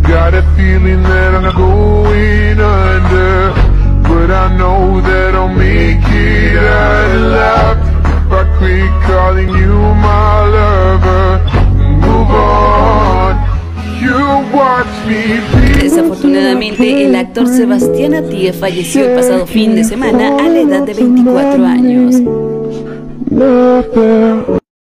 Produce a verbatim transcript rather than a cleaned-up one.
Got a feeling that I'm going under, but I know that I'll make it out alive. If I quit calling you my lover, move on, you watch me be. Desafortunadamente, el actor Sebastián Atie falleció el pasado fin de semana a la edad de veinticuatro años.